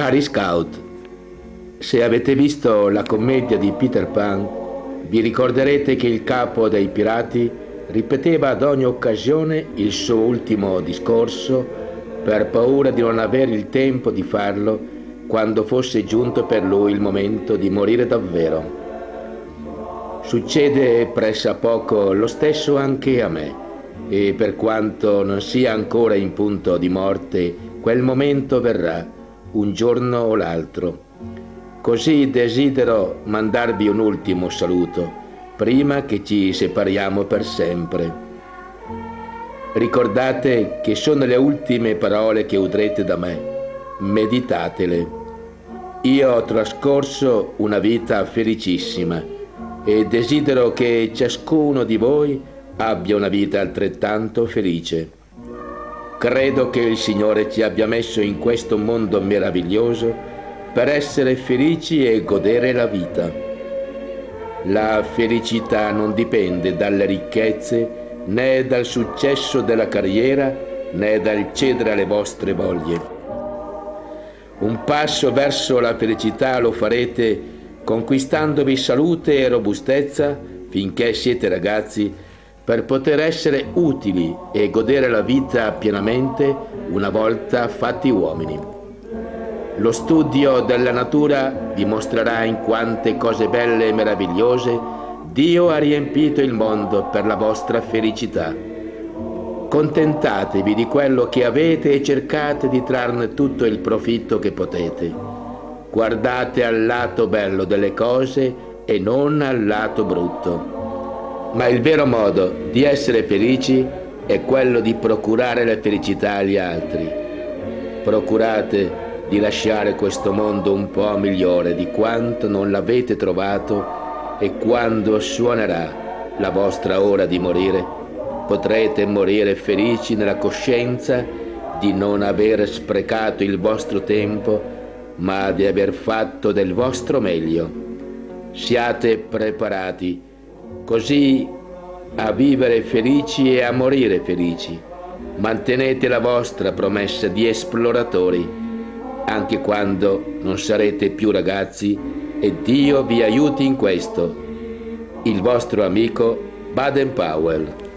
Cari scout, se avete visto la commedia di Peter Pan, vi ricorderete che il capo dei pirati ripeteva ad ogni occasione il suo ultimo discorso per paura di non avere il tempo di farlo quando fosse giunto per lui il momento di morire davvero. Succede pressappoco lo stesso anche a me, e per quanto non sia ancora in punto di morte, quel momento verrà, un giorno o l'altro. Così desidero mandarvi un ultimo saluto, prima che ci separiamo per sempre. Ricordate che sono le ultime parole che udrete da me. Meditatele. Io ho trascorso una vita felicissima e desidero che ciascuno di voi abbia una vita altrettanto felice. Credo che il Signore ci abbia messo in questo mondo meraviglioso per essere felici e godere la vita. La felicità non dipende dalle ricchezze, né dal successo della carriera, né dal cedere alle vostre voglie. Un passo verso la felicità lo farete conquistandovi salute e robustezza finché siete ragazzi, per poter essere utili e godere la vita pienamente una volta fatti uomini. Lo studio della natura vi mostrerà in quante cose belle e meravigliose Dio ha riempito il mondo per la vostra felicità. Contentatevi di quello che avete e cercate di trarne tutto il profitto che potete. Guardate al lato bello delle cose e non al lato brutto. Ma il vero modo di essere felici è quello di procurare la felicità agli altri. Procurate di lasciare questo mondo un po' migliore di quanto non l'avete trovato, e quando suonerà la vostra ora di morire, potrete morire felici nella coscienza di non aver sprecato il vostro tempo, ma di aver fatto del vostro meglio. Siate preparati così a vivere felici e a morire felici. Mantenete la vostra promessa di esploratori, anche quando non sarete più ragazzi, e Dio vi aiuti in questo. Il vostro amico Baden-Powell.